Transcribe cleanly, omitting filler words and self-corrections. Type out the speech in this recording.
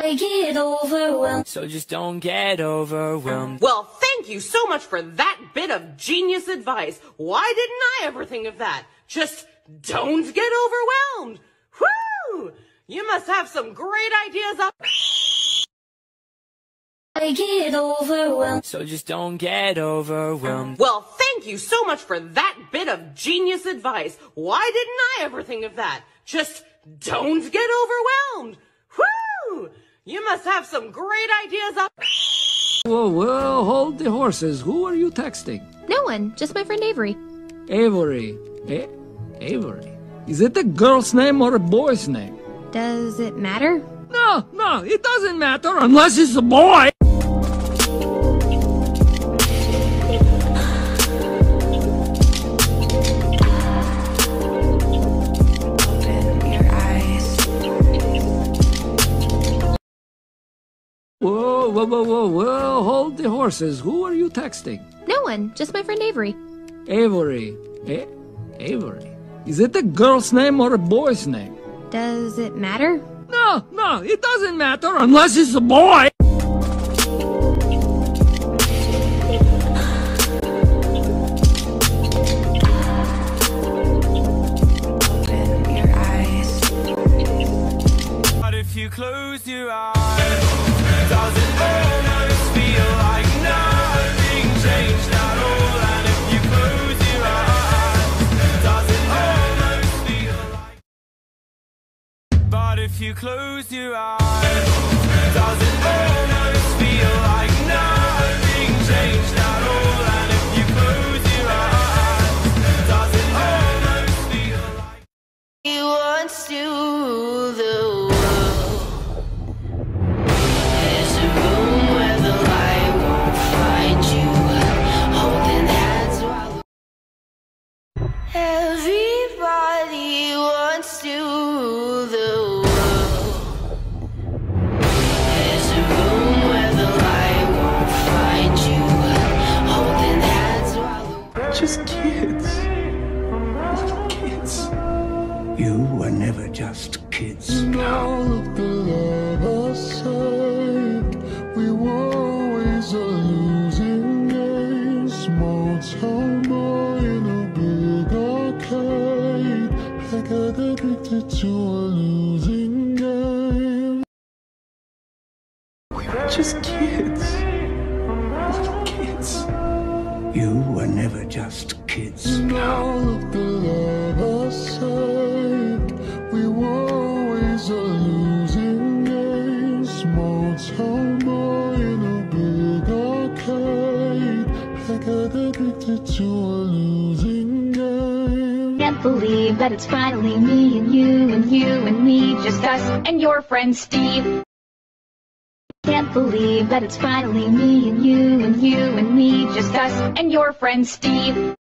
I get overwhelmed. So just don't get overwhelmed. Well, thank you so much for that bit of genius advice. Why didn't I ever think of that? Just don't get overwhelmed. Whew! You must have some great ideas up. I get overwhelmed. So just don't get overwhelmed. Well, thank you so much for that bit of genius advice. Why didn't I ever think of that? Just don't get overwhelmed. Whew! You must have some great ideas up. Whoa, whoa, hold the horses. Who are you texting? No one, just my friend Avery. Avery. Avery. Is it a girl's name or a boy's name? Does it matter? No, it doesn't matter unless it's a boy. Whoa, hold the horses. Who are you texting? No one, just my friend Avery. Avery. Avery. Is it a girl's name or a boy's name? Does it matter? No, it doesn't matter unless it's a boy. Open your eyes. But if you close your eyes, does it almost feel like nothing changed at all? And if you close your eyes, does it almost feel like... But if you close your eyes, does it almost feel like nothing changed at all? And if you close your eyes, does it almost feel like... He wants to rule the world. There's a room where the light won't find you, holding hands while everybody wants to rule the world. There's a room where the light won't find you, holding hands while We're just kids. Little kids. You were never just kids. All of the love aside, we were always a losing game. Small town boy in a big arcade. I got addicted to a losing game. We were just kids. Little kids. You were never just kids. All of the love aside, we were always a losing game. Small town boy in a big arcade. I got addicted to a losing game. Can't believe that it's finally me and you and you and me, just us and your friend Steve. Can't believe that it's finally me and you and you and me, just us and your friend Steve.